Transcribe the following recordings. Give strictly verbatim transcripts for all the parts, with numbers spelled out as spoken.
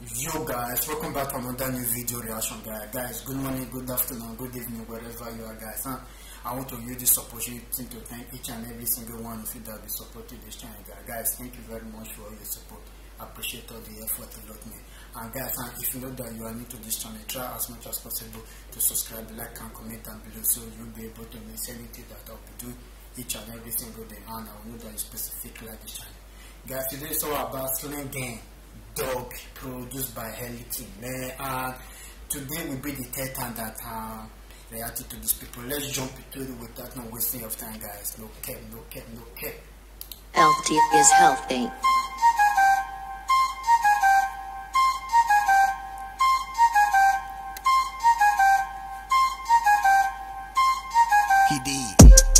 Yo guys, welcome back to another new video reaction guys. Guys, good morning, good afternoon, good evening, wherever you are guys. Huh? I want to use this opportunity to thank each and every single one of you that be supporting this channel guys. Guys, thank you very much for all your support. I appreciate all the effort a lot man. And guys, huh, if you know that you are new to this channel, try as much as possible to subscribe, like and comment down below so you'll be able to miss anything that I'll be doing each and every single day, and I will know that you specifically like this channel. Guys, today is all about Sling Gang Dog, produced by Helity, man. And today will be the third time that I reacted to these people. Let's jump into it without no wasting of time, guys. No cap, no cap, no cap. L T is healthy. He did.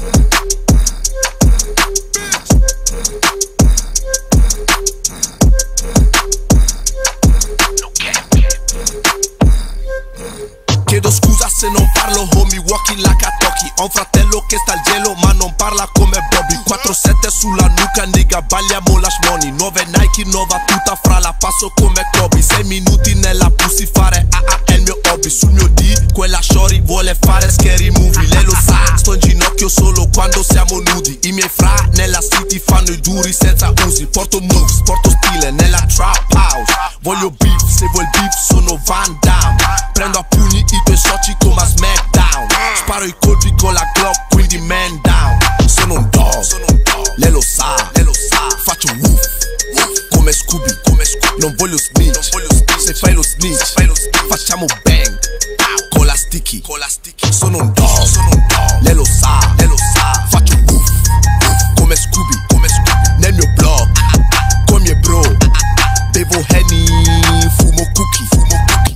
Chiedo scusa se non parlo, homie, walking like a talkie. Ho un fratello che sta al gelo ma non parla come Bobby. Quattro sette sulla nuca, nigga, balliamo la shmoney. Nuove Nike, nuova tuta, fra la passo come Kobe. Sei minuti nella pussy, fare A A è il mio hobby. Sul mio D, quella shorty vuole fare scary movie. Lei lo sa, sto in ginocchio solo quando siamo nudi. I miei fra nella city fanno i duri senza usi. Porto moves, porto stile nella trap house. Voglio beef, se vuoi il beef sono Van Damme. Prendo a pugni i tuoi soci come a SmackDown. Sparo i colpi con la Glock, quindi man down. Sono un dog, lei lo sa, lei lo sa. Faccio woof, woof, come Scooby, come Scooby. Non voglio snitch, non voglio snitch. Se fai lo snitch, fai lo snitch. Facciamo bang, con la sticky, con la sticky. Sono un dog, sono un dog. Lei lo sa, lei lo sa. Faccio woof, woof, come Scooby, come Scooby. Nel mio blog, con i miei bro. Bevo Henny, fumo cookie, fumo cookie.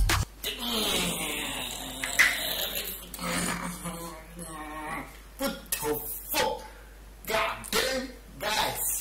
What the fuck? God damn, guys.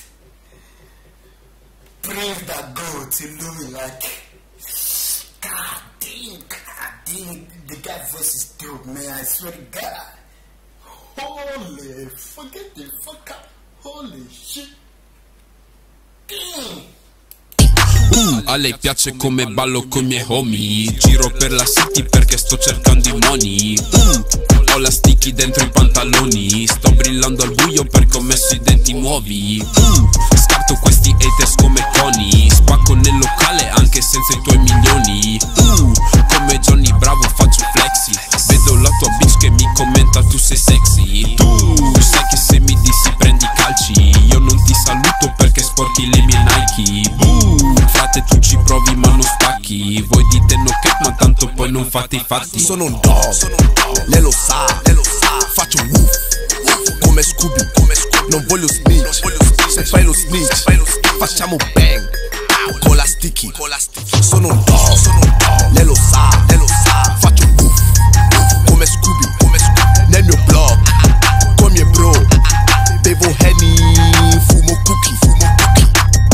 Praise that God to Louis, like, God damn, God damn, the guy voice is dope, man. I swear to God. Holy, forget the fuck up. Holy shit. Damn. Uh, a lei piace come ballo con i miei homie. Giro per la city perché sto cercando i money. uh, Ho la sticky dentro i pantaloni. Sto brillando al buio perché ho messo i denti nuovi. uh, Scarto questi haters come Connie. Spacco nel locale anche senza i tuoi milioni. uh, Come Johnny Bravo faccio flexi. Vedo la tua bitch che mi commenta tu sei sexy. Tu sai che se mi dissi prendi calci. Io non ti saluto perché sporchi le mie Nike. uh, Frate tu ci provi ma non spacchi. Voi dite no cap ma tanto poi non fate i fatti. Sono un dog, sono un dog. Lei lo sa, lei lo sa. Faccio woof, woof, come Scooby, come Scooby. Non voglio snitch, non voglio snitch. Se fai lo snitch, fai lo snitch. Facciamo bang, con la sticky, con la sticky. Sono un dog, sono un dog. Lei lo sa, lei lo sa. Faccio woof, woof, come Scooby, come Scooby. Nel mio blog, con i miei bro. Bevo Henny, fumo cookie, fumo cookie.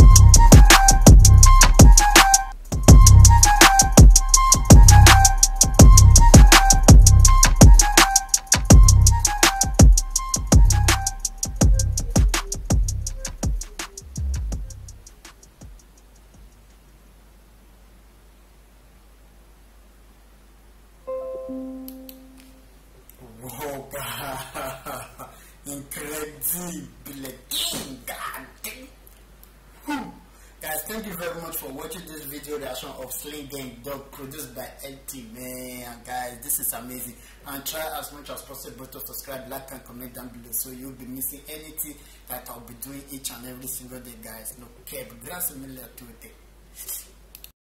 Whoa, God. Incredible. God damn. Whew. Guys, thank you very much for watching this video reaction of Sling Gang Dog, produced by L T, man. Guys, this is amazing. And try as much as possible to subscribe, like and comment down below so you'll be missing anything that I'll be doing each and every single day, guys. No cap. Grazie mille a tutti.